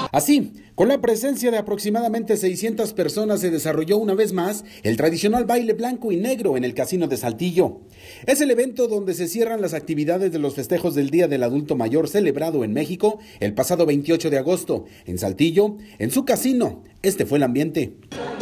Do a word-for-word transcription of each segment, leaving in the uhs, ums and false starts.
Así, con la presencia de aproximadamente seiscientas personas se desarrolló una vez más el tradicional baile blanco y negro en el Casino de Saltillo. Es el evento donde se cierran las actividades de los festejos del Día del Adulto Mayor celebrado en México el pasado veintiocho de agosto. En Saltillo, en su casino, este fue el ambiente.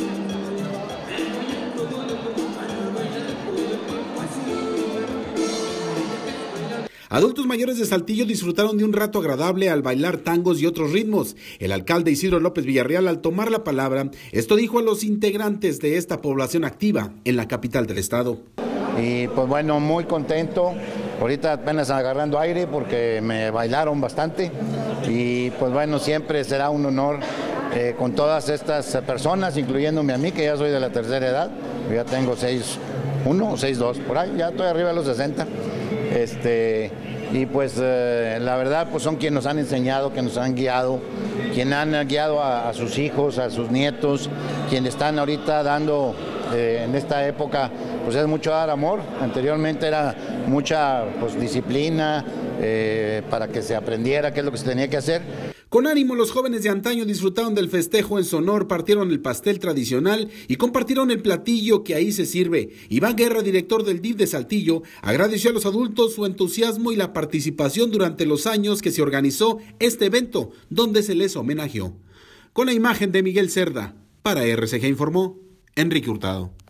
Adultos mayores de Saltillo disfrutaron de un rato agradable al bailar tangos y otros ritmos. El alcalde Isidro López Villarreal, al tomar la palabra, esto dijo a los integrantes de esta población activa en la capital del estado. Y pues bueno, muy contento, ahorita apenas agarrando aire porque me bailaron bastante y pues bueno, siempre será un honor eh, con todas estas personas, incluyéndome a mí, que ya soy de la tercera edad, ya tengo seis uno o seis dos, por ahí, ya estoy arriba de los sesenta. Este, y pues eh, la verdad pues son quienes nos han enseñado, que nos han guiado, quienes han guiado a, a sus hijos, a sus nietos, quienes están ahorita dando eh, en esta época, pues es mucho dar amor. Anteriormente era mucha pues disciplina eh, para que se aprendiera qué es lo que se tenía que hacer. Con ánimo, los jóvenes de antaño disfrutaron del festejo en su honor, partieron el pastel tradicional y compartieron el platillo que ahí se sirve. Iván Guerra, director del D I F de Saltillo, agradeció a los adultos su entusiasmo y la participación durante los años que se organizó este evento, donde se les homenajeó. Con la imagen de Miguel Cerda, para R C G informó Enrique Hurtado.